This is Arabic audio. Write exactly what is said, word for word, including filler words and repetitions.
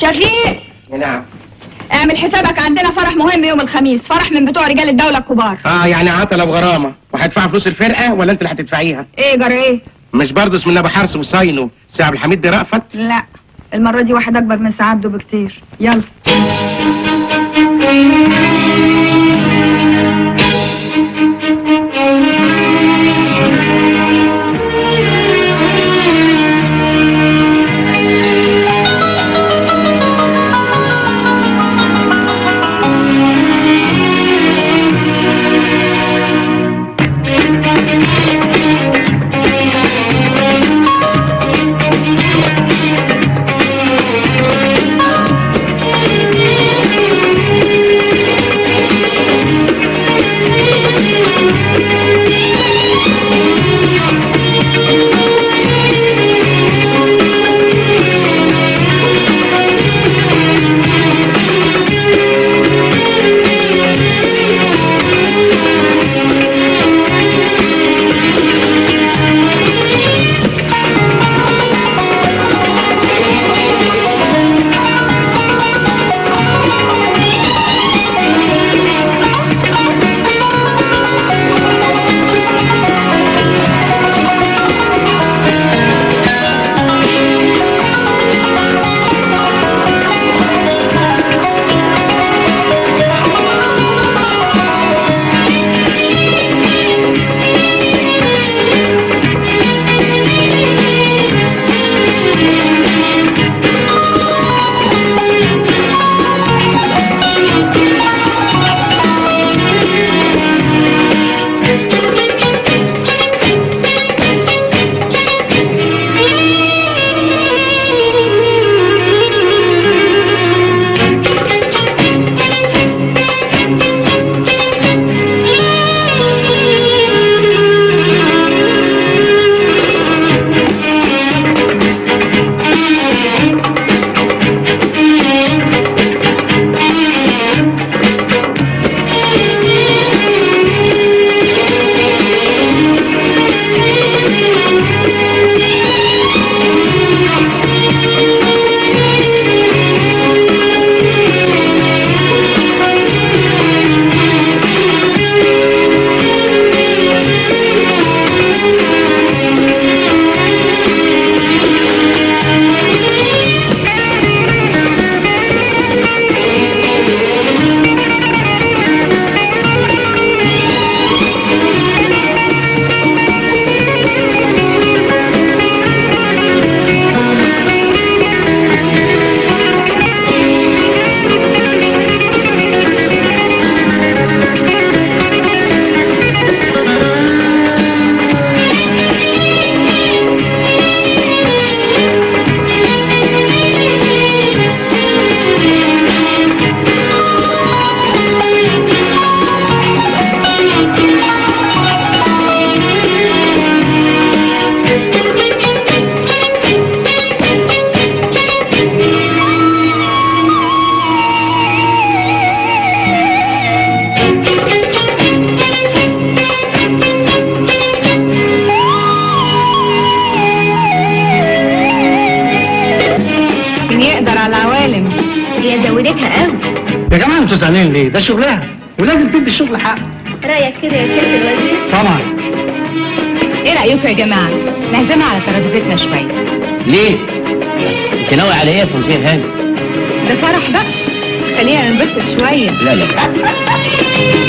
شفيق. نعم. اعمل حسابك عندنا فرح مهم يوم الخميس، فرح من بتوع رجال الدولة الكبار. اه يعني عطلة بغرامة، وهدفع فلوس الفرقة ولا انت اللي هتدفعيها؟ ايه جرى ايه؟ مش برضه اسم ابو حرس وصاينه سي عبد الحميد دي رأفت؟ لا المرة دي واحد اكبر من سعادته بكتير. يلا. انتوا زعلانين ليه؟ ده شغلها ولازم تدي الشغل حقه. رايك كده يا سياده الوزير؟ طبعا. ايه رايكم يا جماعه؟ نعزمها على ترابيزتنا شويه. ليه؟ انت ناوي على ايه يا فوزيه هاني؟ ده فرح بقى، خلينا ننبسط شويه. لا لا